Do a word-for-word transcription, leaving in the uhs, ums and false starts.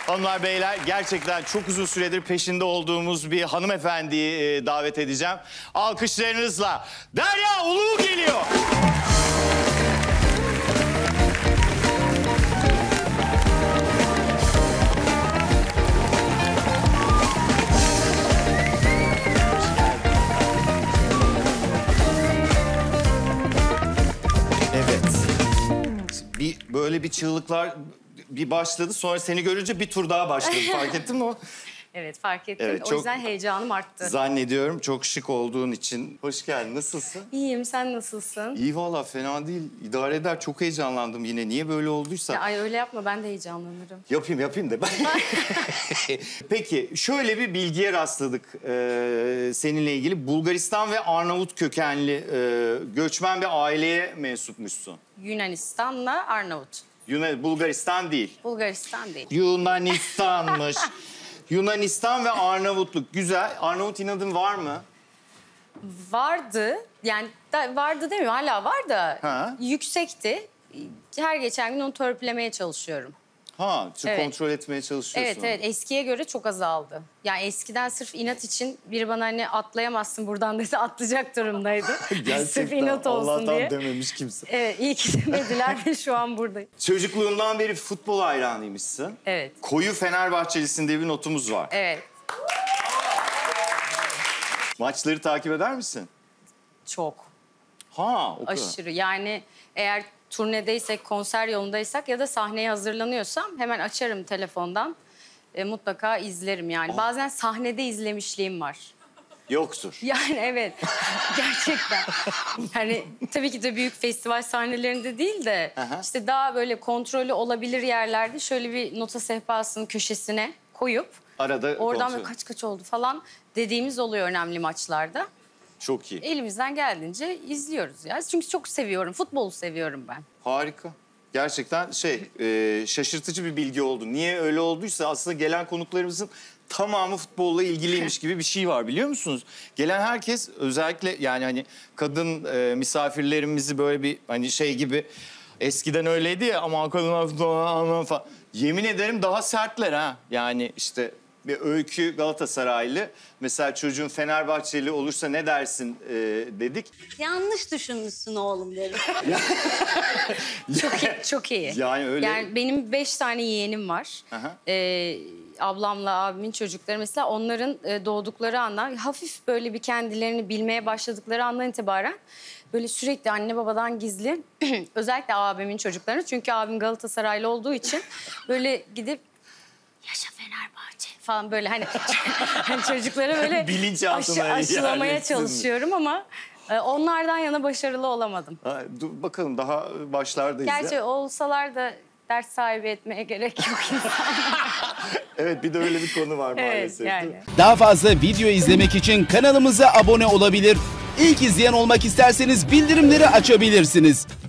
Hanımlar beyler, gerçekten çok uzun süredir peşinde olduğumuz bir hanımefendiyi e, davet edeceğim. Alkışlarınızla Derya Ulu geliyor. Evet. Bir böyle bir çığlıklar bir başladı, sonra seni görünce bir tur daha başladı. Fark ettin mi o? Evet, fark ettim. Evet, o çok- yüzden heyecanım arttı. Zannediyorum çok şık olduğun için. Hoş geldin. Nasılsın? İyiyim, sen nasılsın? İyi valla, fena değil. İdare eder. Çok heyecanlandım yine. Niye böyle olduysa. Ya, ay öyle yapma, ben de heyecanlanırım. Yapayım yapayım da ben. Peki şöyle bir bilgiye rastladık ee, seninle ilgili. Bulgaristan ve Arnavut kökenli e, göçmen bir aileye mensupmuşsun. Yunanistan'la Arnavut. Yunan, Bulgaristan değil. Bulgaristan değil. Yunanistan'mış. Yunanistan ve Arnavutluk. Güzel. Arnavut inadın var mı? Vardı, yani da, vardı demiyorum, hala var da Ha. yüksekti. Her geçen gün onu törpülemeye çalışıyorum. Ha, çok Evet. kontrol etmeye çalışıyorsun. Evet, evet. Eskiye göre çok azaldı. Yani eskiden sırf inat için biri bana hani atlayamazsın buradan dese atlayacak durumdaydı. Sırf inat olsun Allah'tan diye. dememiş kimse. Evet, iyi ki demediler ve şu an buradayım. Çocukluğundan beri futbol hayranıymışsın. Evet. Koyu Fenerbahçelisin diye bir notumuz var. Evet, Maçları takip eder misin? çok. Ha, o kadar. Aşırı. Yani eğer turnedeysek, konser yolundaysak ya da sahneye hazırlanıyorsam hemen açarım telefondan. E, mutlaka izlerim yani. Bazen sahnede izlemişliğim var. Yoktur. Yani evet, gerçekten. Yani tabii ki de büyük festival sahnelerinde değil de Aha. işte daha böyle kontrolü olabilir yerlerde şöyle bir nota sehpasının köşesine koyup Arada oradan kontrol. böyle kaç kaç oldu falan dediğimiz oluyor önemli maçlarda. Çok iyi. Elimizden geldiğince izliyoruz ya. Çünkü çok seviyorum. Futbolu seviyorum ben. Harika. Gerçekten şey, e, şaşırtıcı bir bilgi oldu. Niye öyle olduysa aslında gelen konuklarımızın tamamı futbolla ilgiliymiş gibi bir şey var, biliyor musunuz? Gelen herkes, özellikle yani hani kadın e, misafirlerimizi böyle bir hani şey gibi, eskiden öyleydi ya, ama kadınlar futbol falan. Yemin ederim daha sertler ha. Yani işte bir Öykü Galatasaraylı, mesela çocuğun Fenerbahçeli olursa ne dersin e, dedik. Yanlış düşünmüşsün oğlum derim. Çok iyi. Çok iyi. Yani öyle. Yani benim beş tane yeğenim var. Aha. Ee, ablamla abimin çocukları mesela, onların e, doğdukları andan hafif böyle bir kendilerini bilmeye başladıkları andan itibaren böyle sürekli anne babadan gizli özellikle abimin çocuklarını, çünkü abim Galatasaraylı olduğu için böyle gidip yaşa Fenerbahçe falan böyle hani, hani çocuklara böyle Bilinçaltına aşı, aşılamaya yerleştirdin. çalışıyorum ama e, onlardan yana başarılı olamadım. Ha, dur bakalım, daha başlardayız Gerçi ya. olsalar da ders sahibi etmeye gerek yok insanlar. Evet, bir de öyle bir konu var Evet maalesef. yani. değil mi? Daha fazla video izlemek için kanalımıza abone olabilir. İlk izleyen olmak isterseniz bildirimleri açabilirsiniz.